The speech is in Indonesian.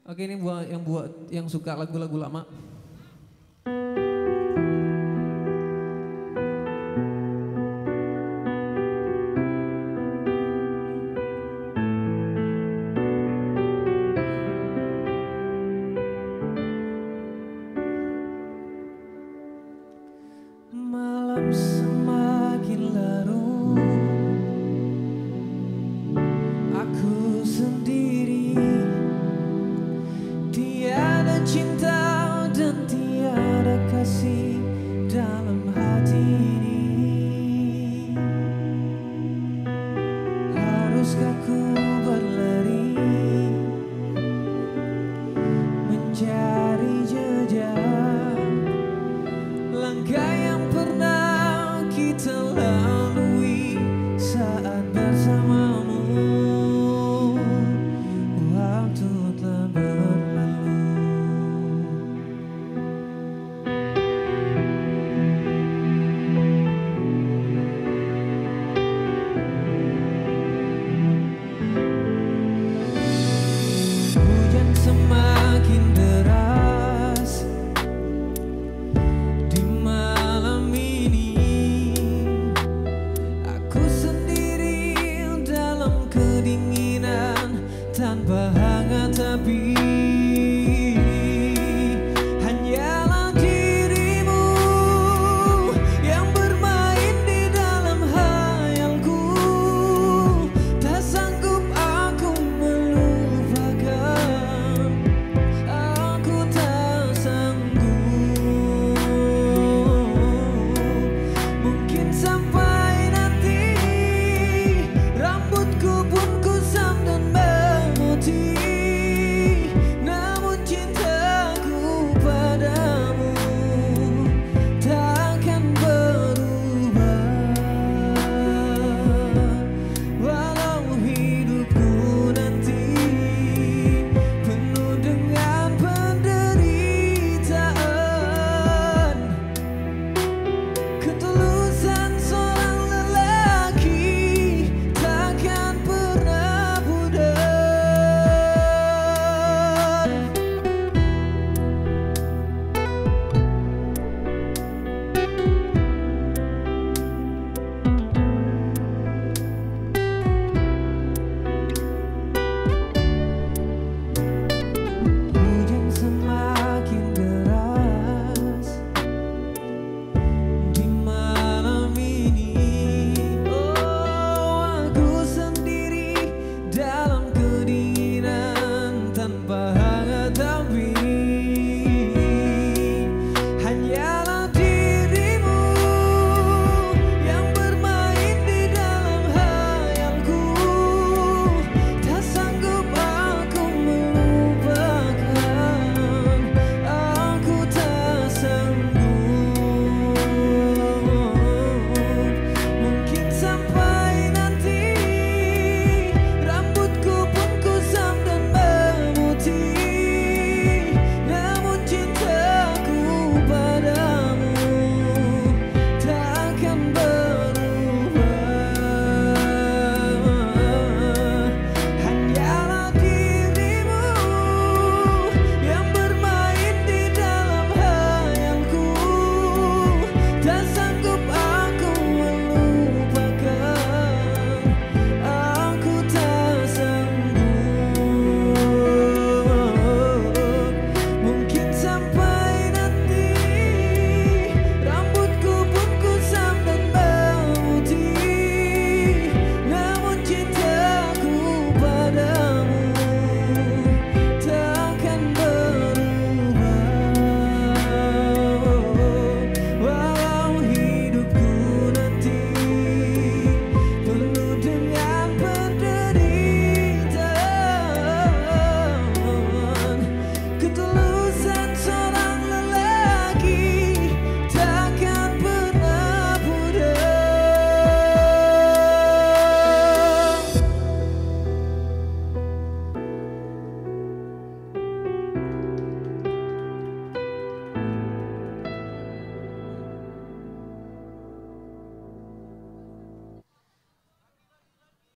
Oke, ini buat yang suka lagu-lagu lama. Malam semakin larut, aku sendiri, tiada cinta dan tiada kasih dalam hati ini. Haruskah ku berlari mencari jejak langkah yang pernah kita lalui saat bersamamu? Waktu telah berlalu. Hujan semakin deras di malam ini, aku sendiri dalam kedinginan tanpa hangat api. Hanyalah dirimu yang bermain di dalam hayalku. Tak sanggup aku melupakan, aku tak sanggup. Mungkin sampai nanti rambutku pun kusam dan memutih, namun cintaku padamu takkan berubah. Walau hidupku nanti penuh dengan penderitaan, ketulusan